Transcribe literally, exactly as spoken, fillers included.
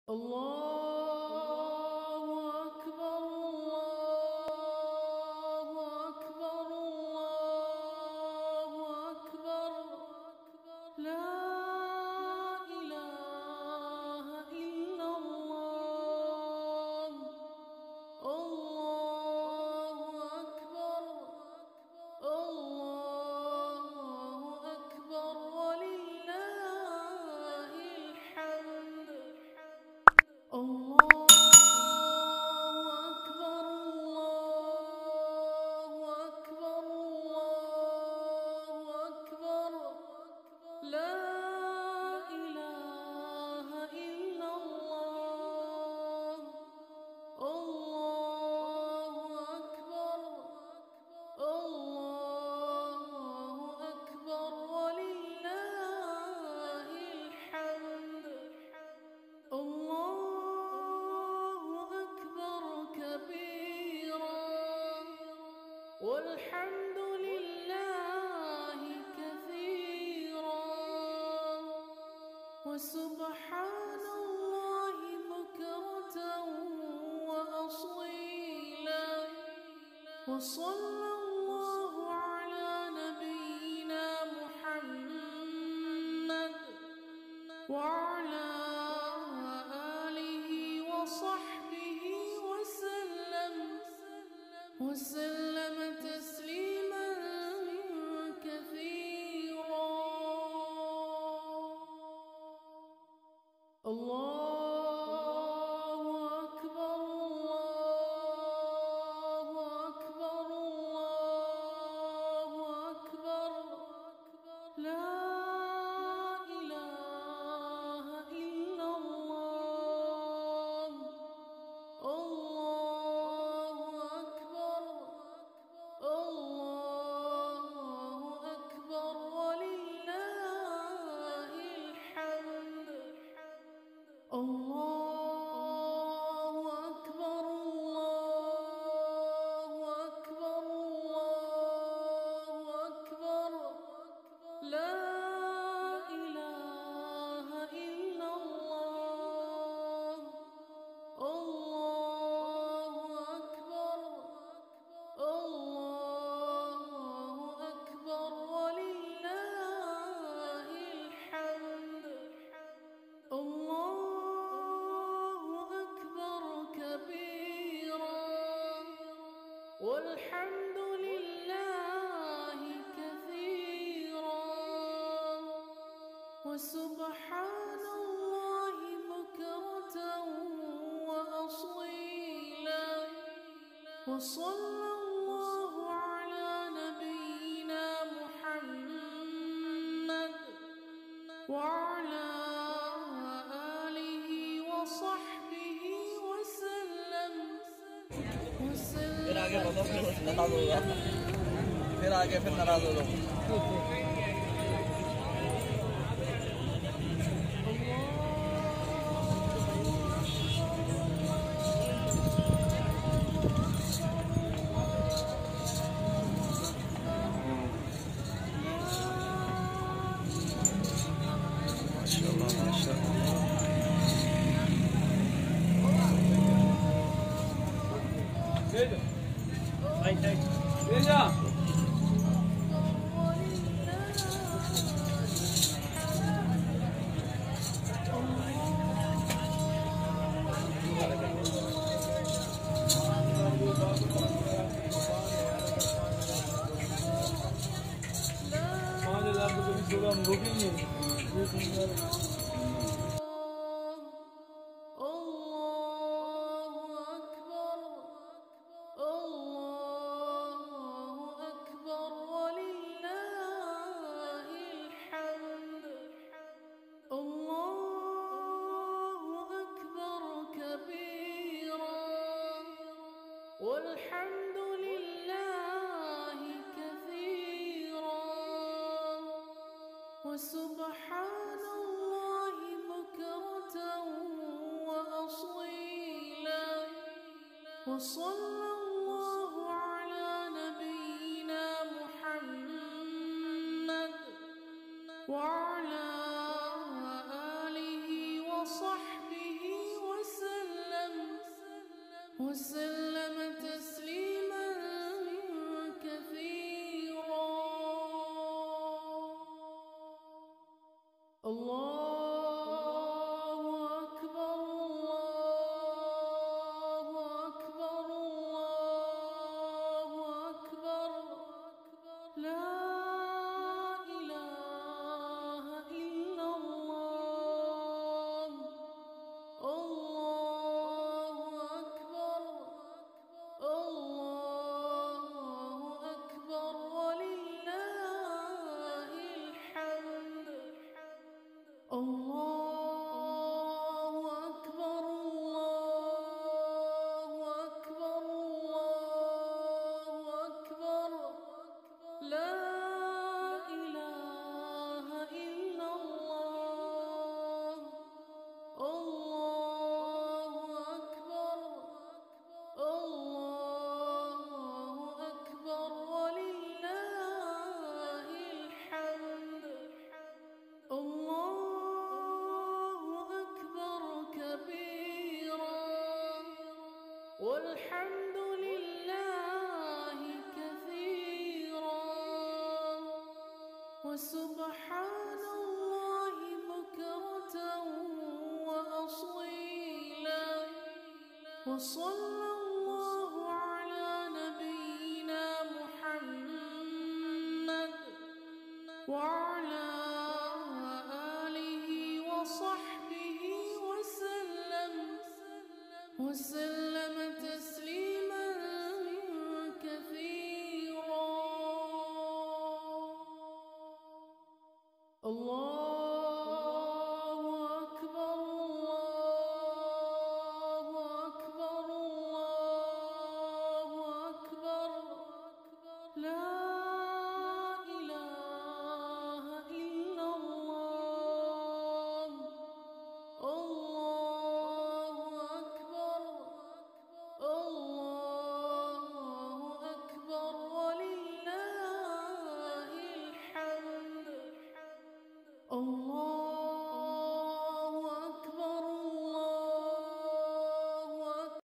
الله أكبر الله أكبر الله أكبر لا إله إلا الله الله أكبر الله أكبر ولله الحمد الله أكبر الله أكبر الله أكبر لا إله إلا الله الله أكبر الله أكبر ولله الحمد الله والحمد لله كثيرا وسبحان الله بكرة وأصيلا وصلى الله على نبينا محمد وعلى آله وصحبه وسلم وسلم تسليما كثيرا الله أكبر الله أكبر الله أكبر لا إله إلا الله الله أكبر الله أكبر ولله الحمد الله أكبر الله أكبر الله أكبر لا إله إلا الله الله أكبر الله أكبر ولله الحمد الله أكبر كبيرا والحمد لله كثيرا وسبحان الله بكرة وأصيلا وصلى الله على نبينا محمد وعلى آله وصحبه وسلم फिर आगे बोलो फिर नाराज होगा फिर आगे फिर नाराज हो जाओ माशाल्लाह माशाल्लाह Right, right. Reja. पाँच हजार रुपये की सेवा हम रोकेंगे والحمد لله كثيرا وسبحان الله بكرة وأصيلا وصلى الله على نبينا محمد وعلى آله وصحبه وسلم تسليما كثيرا. الله أكبر الله أكبر الله أكبر لا إله إلا الله. الله أكبر الله أكبر ولله الحمد. الله أكبر الله أكبر الله أكبر لا إله إلا الله. الله أكبر الله أكبر ولله الحمد. الله أكبر كبيرا والحمد لله كثيرا وسبحان الله بكرة وأصيلا. وصلى الله على نبينا محمد وعلى آله وصحبه وسلم وسلم